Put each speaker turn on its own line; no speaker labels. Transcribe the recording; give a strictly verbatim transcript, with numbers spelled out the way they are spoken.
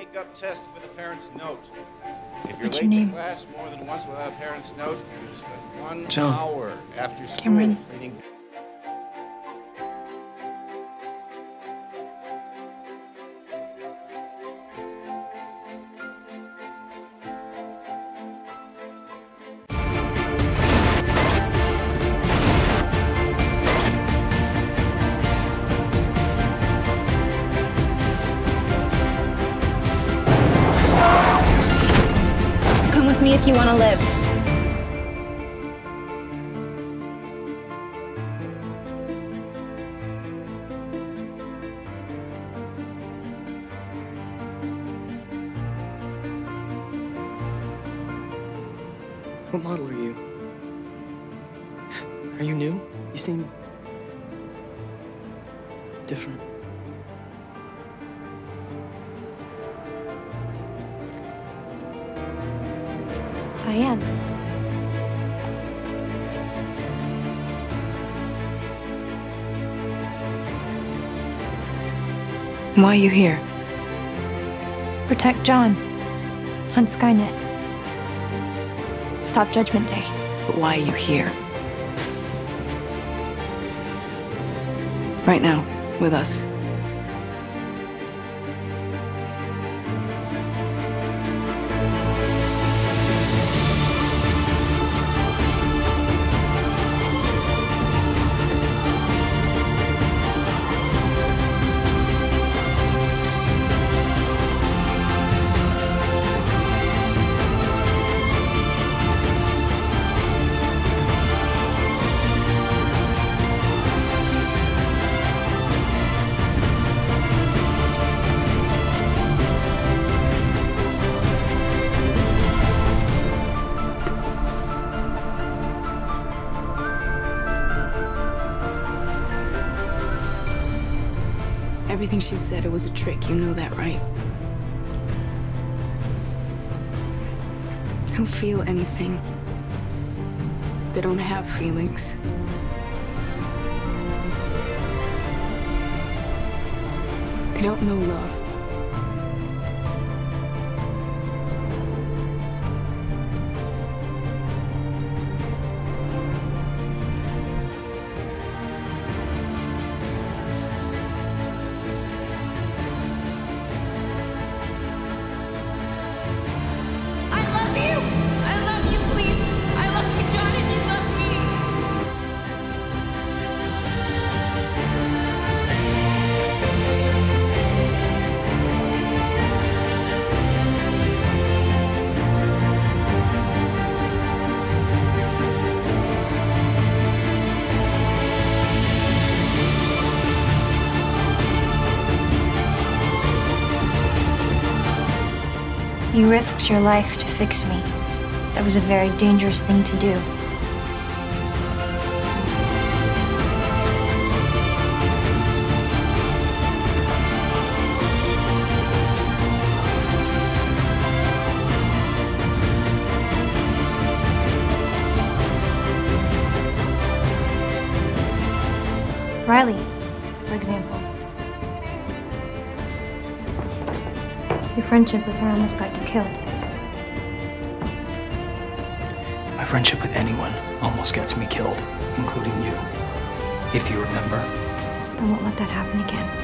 makeup test with a parent's note. If you're
What's
late
your name?
to class more than once without a parent's note, you spend one
John.
hour after school
Cameron.
cleaning.
Come with me if you want to live.
What model are you? Are you new? You seem different.
I am.
Why are you here?
Protect John. Hunt Skynet. Stop Judgment Day.
But why are you here? Right now, with us. Everything she said, it was a trick. You know that, right? I don't feel anything. They don't have feelings. They don't know love.
You risked your life to fix me. That was a very dangerous thing to do. Riley, for example. Your friendship with her almost got you killed.
My friendship with anyone almost gets me killed, including you. If you remember.
I won't let that happen again.